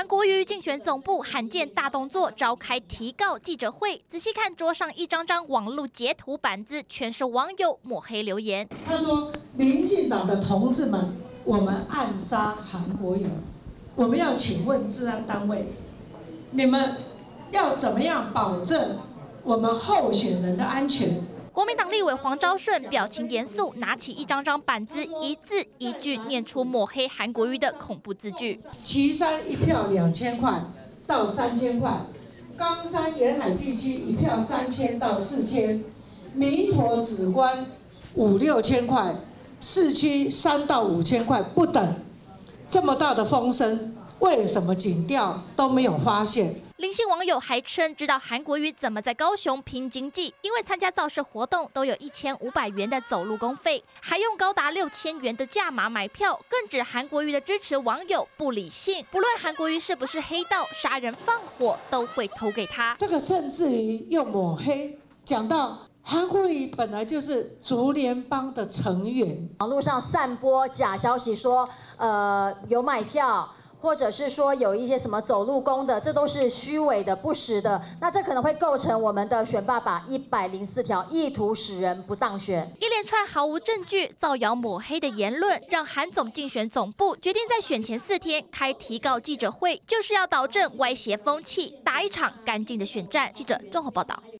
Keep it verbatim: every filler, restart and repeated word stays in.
韩国瑜竞选总部罕见大动作，召开提告记者会。仔细看桌上一张张网络截图板子，全是网友抹黑留言。 他说：“民进党的同志们，我们暗杀韩国瑜，我们要请问治安单位，你们要怎么样保证我们候选人的安全？” 国民党立委黄昭顺表情严肃，拿起一张张板子，一字一句念出抹黑韩国瑜的恐怖字句。 旗山一票两千块到三千块，冈山沿海地区一票三千到四千，弥陀止观五六千块，市区三到五千块不等。这么大的风声，为什么警调都没有发现？ 林姓网友还称，知道韩国瑜怎么在高雄拼经济，因为参加造势活动都有一千五百元的走路公费，还用高达六千元的价码买票，更指韩国瑜的支持网友不理性，不论韩国瑜是不是黑道杀人放火，都会投给他。 这个甚至于用抹黑讲到韩国瑜本来就是竹联帮的成员， 网络上散播假消息说，呃，有买票。或者是说有一些什么走路工的，这都是虚伪的、不实的。那这可能会构成我们的选罢法一百零四条，意图使人不当选。 一连串毫无证据、造谣抹黑的言论，让韩总竞选总部决定在选前四天开提告记者会，就是要导正歪斜风气，打一场干净的选战。记者综合报道。